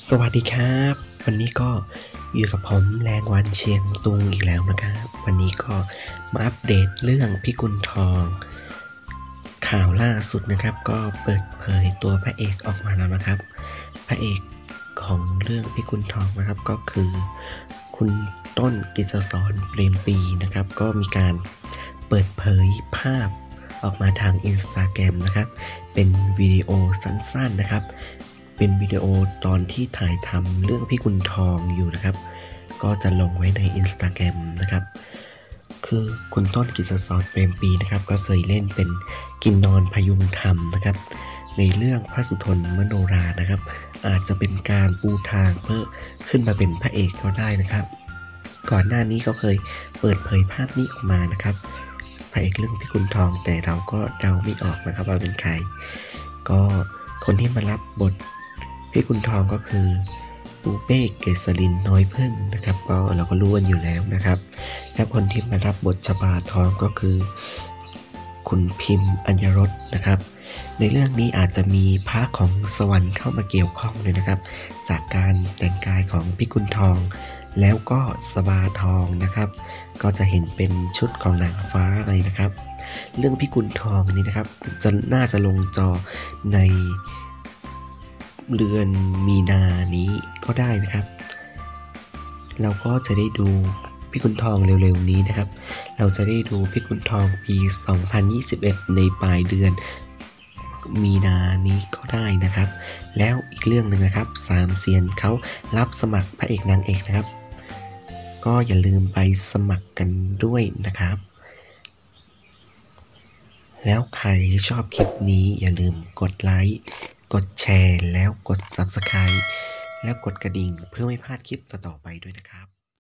สวัสดีครับวันนี้ก็อยู่กับผมแรงวันเชียงตุงอีกแล้วนะครับวันนี้ก็มาอัปเดตเรื่องพิกุลทองข่าวล่าสุดนะครับก็เปิดเผยตัวพระเอกออกมาแล้วนะครับพระเอกของเรื่องพิกุลทองนะครับก็คือคุณต้นกฤษศรเปรมปรีนะครับก็มีการเปิดเผยภาพออกมาทาง Instagram นะครับเป็นวิดีโอสั้นๆนะครับเป็นวิดีโอตอนที่ถ่ายทำเรื่องพิกุลทองอยู่นะครับก็จะลงไว้ใน Instagram นะครับคือคุณต้นกฤษศรเปรมปรีนะครับก็เคยเล่นเป็นกินนอนพยุงธรรมนะครับในเรื่องพระสุทนมโนรานะครับอาจจะเป็นการปูทางเพื่อขึ้นมาเป็นพระเอกก็ได้นะครับก่อนหน้านี้ก็เคยเปิดเผยภาพนี้ออกมานะครับพระเอกเรื่องพิกุลทองแต่เราก็เดาไม่ออกนะครับว่าเป็นใครก็คนที่มารับบทพี่กุลทองก็คือปูเป้เกษรินน้อยพึ่งนะครับก็เราก็รู้กันอยู่แล้วนะครับและคนที่มารับบทชบาทองก็คือคุณพิมพ์อัญญรสนะครับในเรื่องนี้อาจจะมีพระของสวรรค์เข้ามาเกี่ยวข้องเลยนะครับจากการแต่งกายของพี่กุลทองแล้วก็สบาทองนะครับก็จะเห็นเป็นชุดของนางฟ้าเลยนะครับเรื่องพี่กุลทองนี้นะครับน่าจะลงจอในเดือนมีนานี้ก็ได้นะครับเราก็จะได้ดูพิกุลทองเร็วๆนี้นะครับเราจะได้ดูพิกุลทองปี 2021 ในปลายเดือนมีนานี้ก็ได้นะครับแล้วอีกเรื่องหนึ่งนะครับสามเซียนเขารับสมัครพระเอกนางเอกนะครับก็อย่าลืมไปสมัครกันด้วยนะครับแล้วใครชอบคลิปนี้อย่าลืมกดไลค์กดแชร์แล้วกด Subscribe แล้วกดกระดิ่งเพื่อไม่พลาดคลิปต่อๆไปด้วยนะครับ